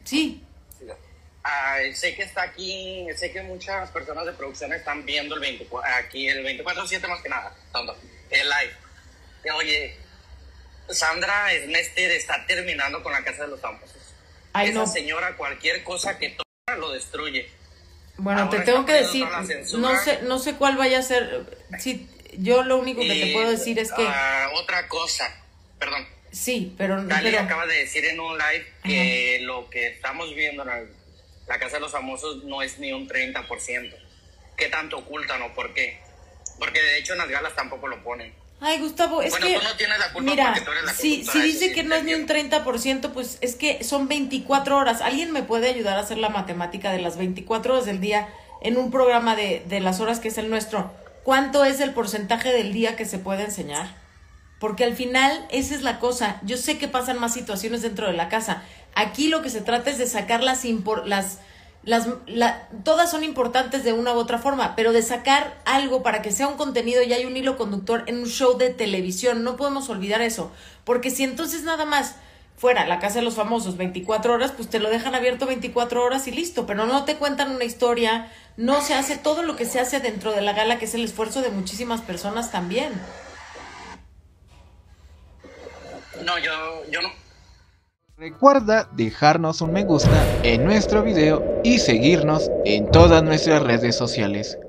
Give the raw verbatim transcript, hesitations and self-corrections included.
Sí. Ay, sé que está aquí, sé que muchas personas de producción están viendo el veinticuatro, aquí el veinticuatro siete más que nada, tonto, el live. Oye, Sandra Snester está terminando con la Casa de los Famosos. Ay, Esa no. señora cualquier cosa que toca lo destruye. Bueno, Ahora te tengo está que poniendo decir, toda la censura. no sé, no sé cuál vaya a ser. Sí, yo lo único que te Y, puedo decir es que uh, otra cosa, perdón. sí, pero Dali pero acaba de decir en un live que uh-huh. lo que estamos viendo en el, la Casa de los Famosos no es ni un treinta por ciento. ¿Qué tanto ocultan o por qué? Porque de hecho en las galas tampoco lo ponen. Ay, Gustavo, es bueno, que... tú no tienes la culpa mira, porque tú eres la si, si dice sí, que no es ni un treinta por ciento, pues es que son veinticuatro horas. ¿Alguien me puede ayudar a hacer la matemática de las veinticuatro horas del día en un programa de, de las horas que es el nuestro? ¿Cuánto es el porcentaje del día que se puede enseñar? Porque al final, esa es la cosa. Yo sé que pasan más situaciones dentro de la casa. Aquí lo que se trata es de sacar las... Impor- las Las, la, todas son importantes de una u otra forma, pero de sacar algo para que sea un contenido y hay un hilo conductor en un show de televisión, no podemos olvidar eso, porque si entonces nada más fuera la Casa de los Famosos veinticuatro horas, pues te lo dejan abierto veinticuatro horas y listo, pero no te cuentan una historia, no se hace todo lo que se hace dentro de la gala, que es el esfuerzo de muchísimas personas también. No, yo, yo no. Recuerda dejarnos un me gusta en nuestro video y seguirnos en todas nuestras redes sociales.